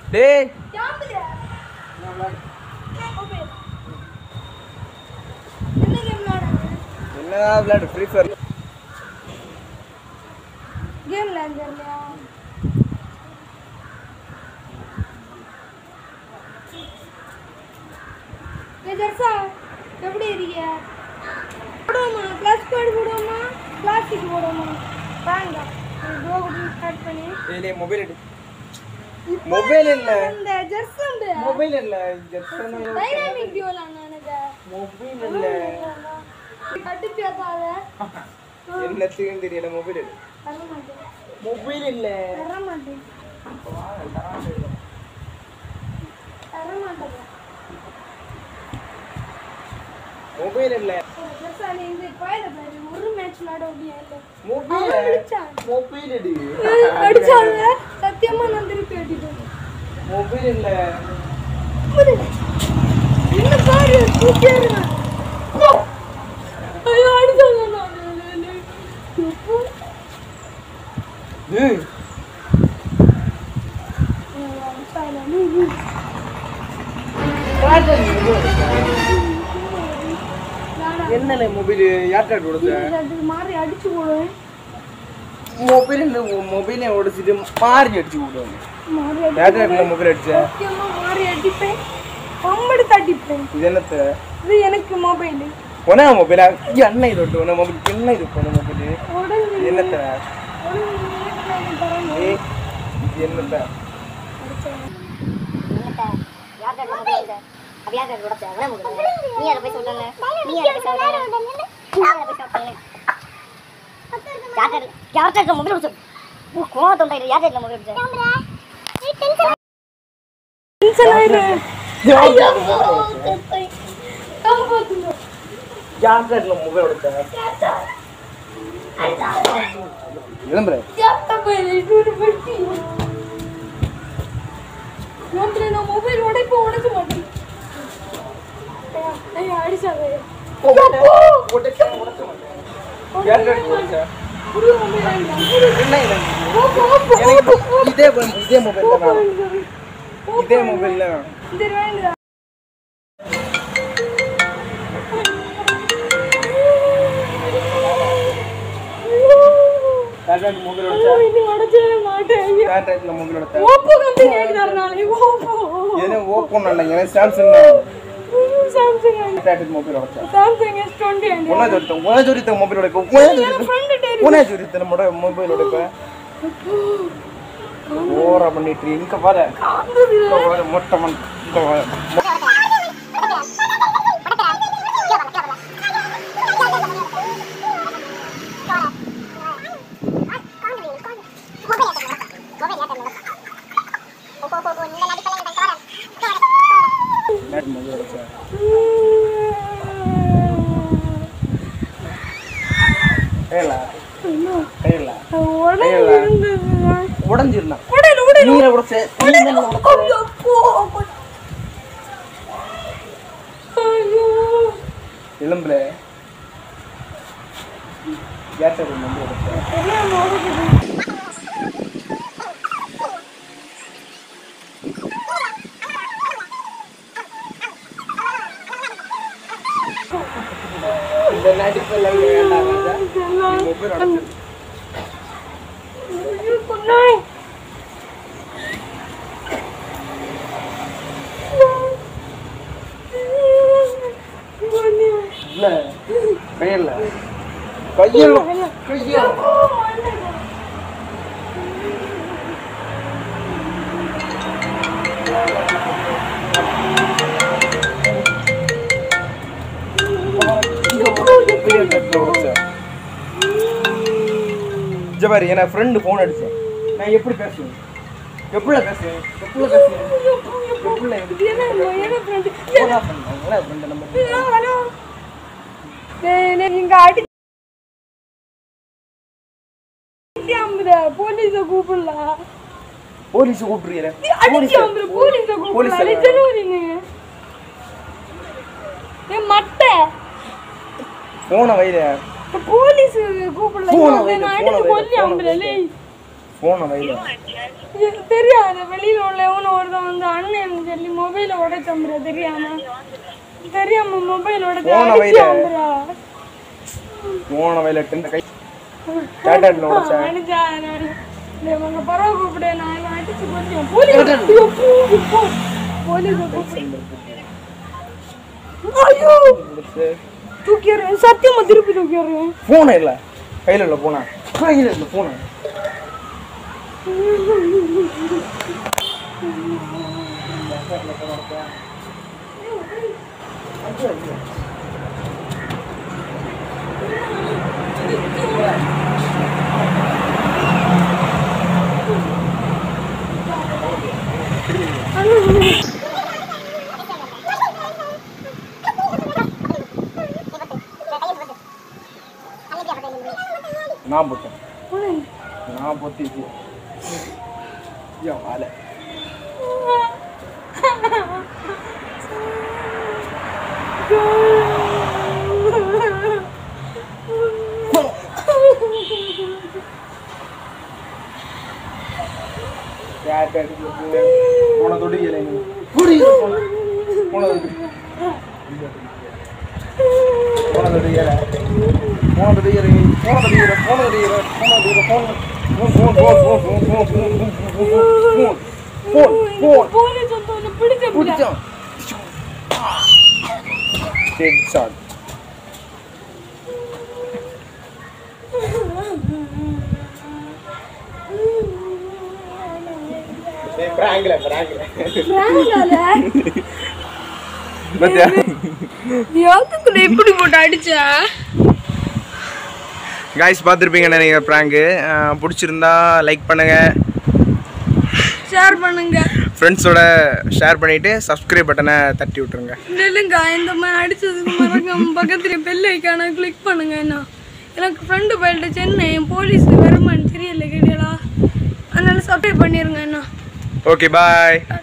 டேய் என்ன விளையாடு ஃப்ரீ ஃபயர் கேம் விளையாடுறியா ஜெர்சா எப்படி இருக்கீங்க போடுவோமா ப்ளஸ் கோட் போடுவோமா கிளாசிக் போடுவோமா வாங்க ப்ரோ ஸ்டார்ட் பண்ணி ஏய் மொபைல் எடு மொபைல் இல்ல இந்த ஜெர்சா மொபைல் இல்ல ஜெர்சா டைனாமிக் டியூல் அண்ணனுக்கு மொபைல் இல்ல கட்டி பேசாத என்னத்துக்கு தெரியல மொபைல் எடு தர மாட்டேன் மொபைல் இல்ல தர மாட்டேன் மொபைல் இல்ல ஜெர்சா நீ இந்த கோயில பாரு ஒரு மேட்ச் விளையாட முடியல மொபைல் எடு அடிச்சாங்க சத்தியமா நான் திருப்பி அடிட்டேன் மொபைல் இல்ல என்ன பாரு தூக்கிடுங்க ஐயோ அடிச்சாங்க நான் ஏய் என்னல மொபைல் யார்ட்ட கொடுத்த மாறி அடிச்சு போடுவேன் மொபைல் இல்ல மொபைலை உடைச்சிட்டு மாறி அடிச்சு விடுவாங்க மாறி யார்ட்ட மொபைல் அடிச்ச சத்தியமா மாறி அடிப்பேன் பம்படு தட்டிப்பேன் இது என்னத்த இது எனக்கு மொபைல் ஒன்னா மொபைல் அண்ணன் இது ஒட்டு ஒன்னா மொபைல் என்ன இது போன மொபைல் உடனே என்னத்த ஏய் இது என்னத்த யார்ட்ட மொபைல் உடைச்ச விளம்பர நான் மொபைல் உடைக்க மாட்டேன் அடிச்சாங்க இதே மொபைல் ஓப்போ நல்ல சாம்சங் மொபைல் ஓரா பண்ணிட்டு இங்க பாரு மொட்டை உடஞ்சிருந்தா நீரை உடைச்ச எலும்புல யார்ட்ட இந்த நடிப்பெல்லாம் வேண்டாம் மொபைல் உடைச்சிரு கையில ஜபாரி என் ஃப்ரெண்டு ஃபோன் அடிச்சேன் நான் எப்படி பேசுவேன் எப்படி பேசுவேன் போலீஸ கூப்பிடலாம் போலீஸ் கூப்பிடுறீங்க மட்டை போன வயிறு போலீஸ் கூப்பிடலாம் ஃபோனை வைல. தெரியாது வெளியில உள்ளவனு ஒருத்தன் வந்து அண்ணன் சொல்லி மொபைல உடைச்சம்புற தெரியாம மொபைல் உடைச்சு ஃபோனை வைல கை டாட்டன்ல உடைச்சா அடிச்சா அவங்க பரவ கூப்பிடு நான் அடிச்சு கொஞ்சம் போலீஸ் ஐயோ தூக்கிடுறேன் சத்தியமா திருப்பி தூக்கிடுறேன் ஃபோனை இல்லை கையில் இல்லை போனா கையில் இல்லை ஃபோனை நான் போட்டேன் நான் பொத்திச்சு வாழை போன தொட்டிக்கல போன தொட்டிக்கல எப்படி போட்டு அடிச்சா गाइस பார்த்திருப்பீங்க நினைக்கிறேன் பிராங்க் பிடிச்சிருந்தா லைக் பண்ணுங்க ஷேர் பண்ணுங்க ஃப்ரெண்ட்ஸோட ஷேர் பண்ணிட்டு சப்ஸ்கிரைப் பட்டனை தட்டி விட்டுருங்க இல்லைங்க இந்த மாதிரி அடிச்சதுக்கு மறக்காம பக்கத்துல பெல் ஐக்கான கிளிக் பண்ணுங்க என்ன எனக்கு ஃப்ரெண்டு போயிட்டு சென்னை போலீஸ் வருமானு தெரியல கேட்டீங்களா அதனால சப்ஸ்கிரைப் பண்ணிருங்க என்ன ஓகே பாய்